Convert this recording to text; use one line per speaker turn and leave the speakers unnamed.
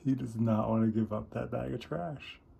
He does not want to give up that bag of trash.